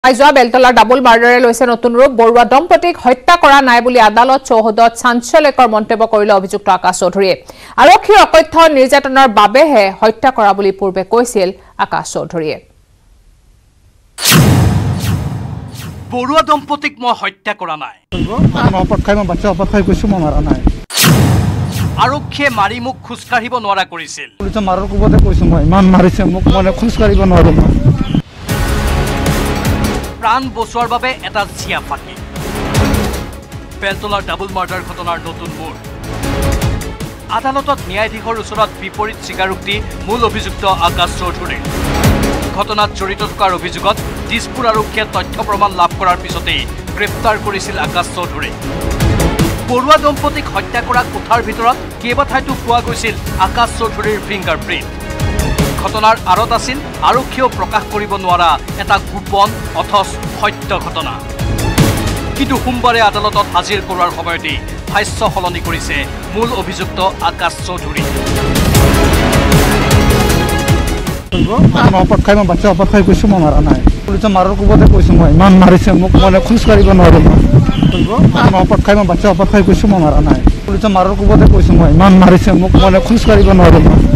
আইজোৱা বেলতলাৰ double মাৰ্ডাৰে লৈছে নতুন ৰূপ বৰুৱা দম্পতীক হত্যা কৰা নাই বুলি আদালত চৌহদত চাঞ্চল্যকৰ মন্তব্য কৰিলে অভিযুক্ত আকাশ চৌধুৰীয়ে আৰক্ষীৰ অকথ্য নিৰ্যাতনৰ বাবেহে হত্যা কৰা বুলি পূৰ্বে কৈছিল আকাশ চৌধুৰীয়ে বৰুৱা দম্পতীক মই হত্যা কৰা নাই আৰক্ষীয়ে মাৰি মোক খোজ কাঢ়িব নোৱাৰা কৰিছিল মাৰৰ কোবতে কৈছো মই ইমান মাৰিছে মোক মানে খোজ কাঢ়িব নোৱাৰো প্ৰাণ বচোৱাৰ বাবে এটা জিয়া ফাঁকি বেলতলাৰ ডাবল মাৰ্ডাৰ ঘটনাৰ নতুন মূৰ আদালতত ন্যায়াধীশৰ ওচৰত বিপৰীত স্বীকাৰোক্তি মূল অভিযুক্ত আকাশ চৌধুৰীৰ ঘটনাত জড়িত থকাৰ অভিযোগত দিছপুৰ আৰক্ষীয়ে তথ্য প্ৰমাণ লাভ কৰাৰ পিছতেই গ্ৰেপ্তাৰ কৰিছিল আকাশ চৌধুৰী বৰুৱা দম্পতীক হত্যা কৰা কোঠাৰ ভিতৰত কেইবাঠাইতো পোৱা গৈছিল আকাশ চৌধুৰীৰ ফিংগাৰপ্ৰিণ্ট ঘটনাৰ আৰত আছিল আৰক্ষীয়েও প্ৰকাশ কৰিব নোৱাৰা এটা গোপন অথচ সত্য ঘটনা কিন্তু সোমবাৰে আদালতত হাজিৰ কৰোৱাৰ সময়তেই ভাষ্য সলনি কৰিছে মূল অভিযুক্ত আকাশ চৌধুৰী মাৰৰ কোবতে কৈছো মই ইমান মাৰিছে মোক মানে খোজ কাঢ়িব নোৱাৰো কৈছো মই মাৰা নাই মাৰৰ কোবতে কৈছো মই ইমান মাৰিছে মোক মানে খোজ কাঢ়িব নোৱাৰো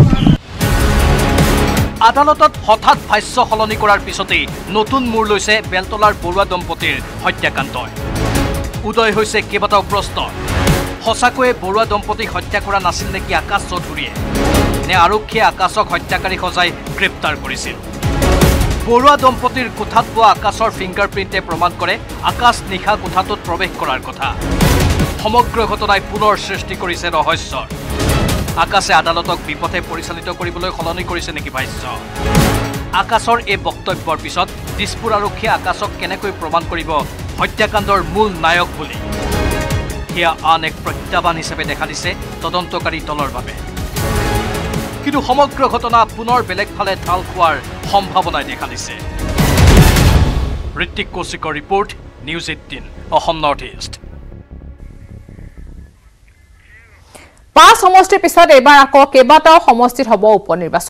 আদালতত হঠাৎ ভাষ্য সলনি কৰাৰ পিছতেই নতুন মূৰ লৈছে বেলতলাৰ বৰুৱা দম্পতীৰ হত্যাকাণ্ডই উদয় হৈছে কেইবাটাও প্ৰশ্ন সঁচাকৈয়ে বৰুৱা দম্পতীক হত্যা কৰা নাছিল নেকি আকাশ চৌধুৰীয়ে নে আৰক্ষীয়ে আকাশক হত্যাকাৰী সজাই গ্ৰেপ্তাৰ কৰিছিল বৰুৱা দম্পতীৰ কোঠাত পোৱা আকাশৰ ফিংগাৰপ্ৰিণ্টে প্ৰমাণ কৰে আকাশ নিশা কোঠাটোত প্ৰৱেশ কৰাৰ কথা সমগ্ৰ ঘটনাই পুনৰ সৃষ্টি কৰিছে ৰহস্যৰ আকাশে আদালতক বিপথে পৰিচালিত কৰিবলৈ সলনি কৰিছে নেকি ভাষ্য আকাশৰ এই বক্তব্যৰ পিছত দিছপুৰ আৰক্ষীয়ে আকাশক কেনেকৈ প্ৰমাণ কৰিব হত্যাকাণ্ডৰ মূল নায়ক বুলি সেয়া আন এক প্ৰত্যাহ্বান হিচাপে দেখা দিছে তদন্তকাৰী দলৰ বাবে কিন্তু সমগ্ৰ ঘটনা পুনৰ বেলেগ ফালে ঢাল খোৱাৰ সম্ভাৱনাই দেখা দিছে ঋত্বিক কৌশিকৰ report news 18 Assam north east 5 সমষ্টিৰ পিছত এবাৰ আকৌ কেইবাটাও সমষ্টিত হ'ব উপনিৰ্বাচন